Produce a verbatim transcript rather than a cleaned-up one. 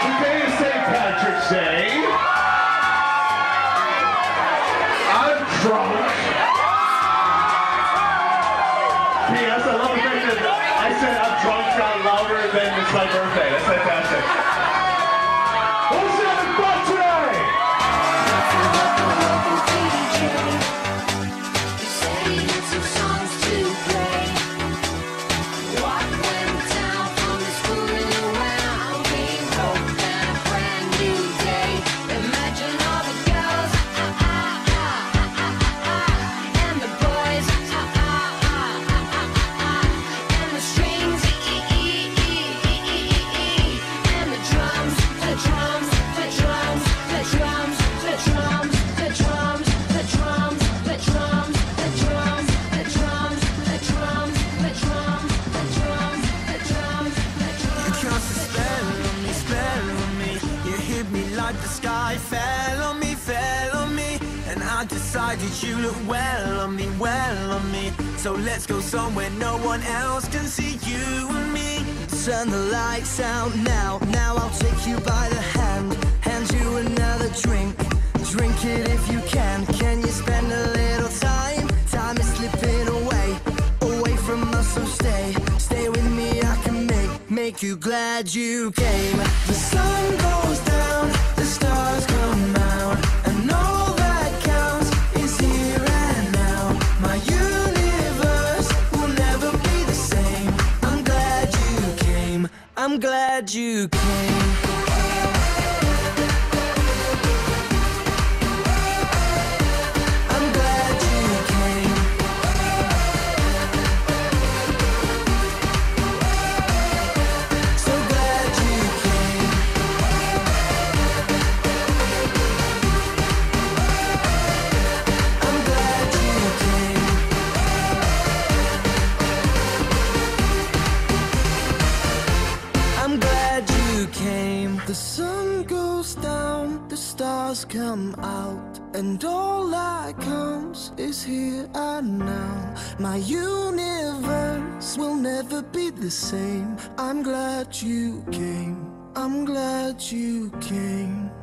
Today is Saint Patrick's Day. I'm drunk. P S. I love the fact that I said I'm drunk got louder than it's my birthday. That's fantastic. Who's having fun today? The sky fell on me, fell on me, and I decided you look well on me, well on me. So let's go somewhere no one else can see you and me. Turn the lights out now, now I'll take you by the hand, hand you another drink, drink it if you can. Can you spend a little time? Time is slipping away, away from us, so stay, stay with me. I can make, make you glad you came. The sun goes down, the stars come out, and all that counts is here and now. My universe will never be the same. I'm glad you came, I'm glad you came. The sun goes down, the stars come out, and all that counts is here and now. My universe will never be the same. I'm glad you came, I'm glad you came.